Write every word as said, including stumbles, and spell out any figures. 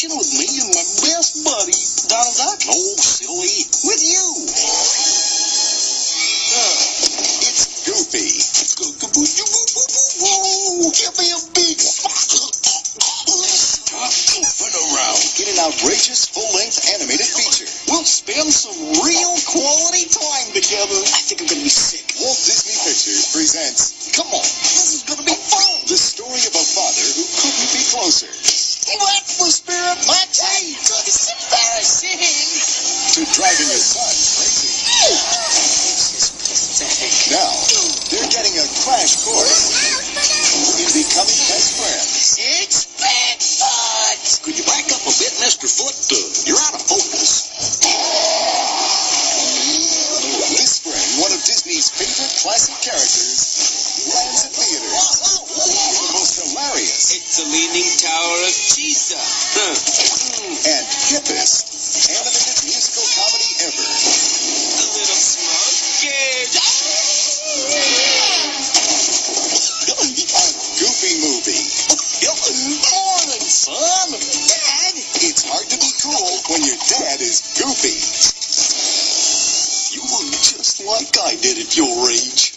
vacation with me and my best buddy, Donald Duck. Oh, silly. With you. Uh, it's Goofy. Let's go. Give me a big Stop goofing around. In an outrageous full-length animated feature. We'll spend some real quality time together. I think I'm going to be sick. Walt Disney Pictures presents Come on. This is going to be fun. the story of a father who couldn't be closer Atmosphere at my time. It's embarrassing. to driving his son crazy. This is pathetic. Now, they're getting a crash course in becoming best friends. It's Bigfoot! Could you back up a bit, Mister Foot? Uh, you're out of focus. This spring, one of Disney's favorite classic characters lands at theaters. The most hilarious It's the Leaning Tower of Pisa. Huh. and hippest animated musical comedy ever. A little smart kid. A Goofy movie. Morning, son. Dad. It's hard to be cool when your dad is goofy. You look just like I did at your age.